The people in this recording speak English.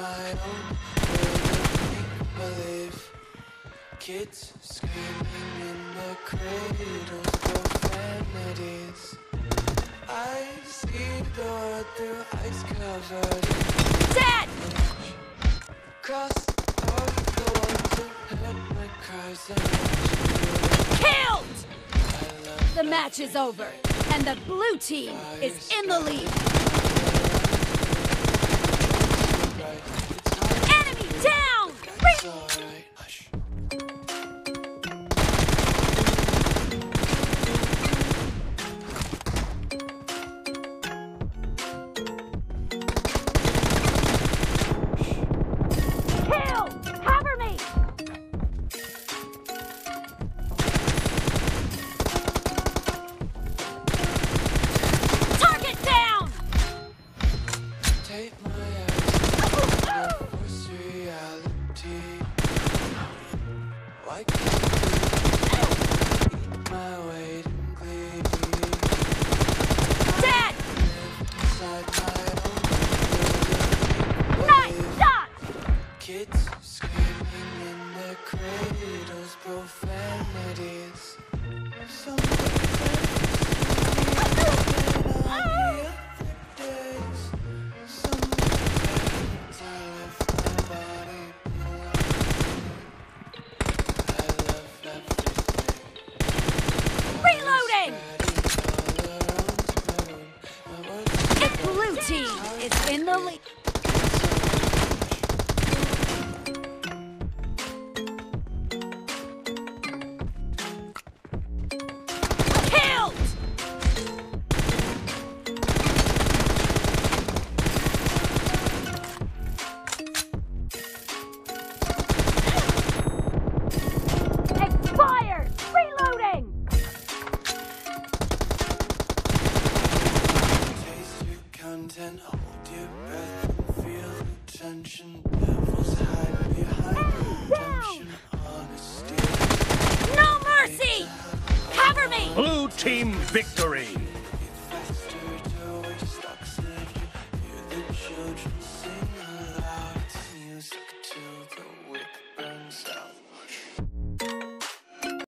my own world of make-believe. Kids screaming in the cradles, profanities. I see the world through ice covered. Dad! Cross out the ones who heard my cries and Killed! The match is over, and the blue team is in the lead. Enemy down! it's alright. Hush. Kill! Cover me! Target down! Take my eyes to force reality. Why can't you eat my weight in glee? Dad! Inside my own Nice shot! kids screaming in their cradles, profanities. Some days, some days I left my body behind. I love everything. Reloading! My words The blue team is in the lead. Killed! Expired! Reloading! taste your content, hold your breath and feel the tension. Devils hide behind redemption, honesty. No mercy! Cover me! Blue team victory!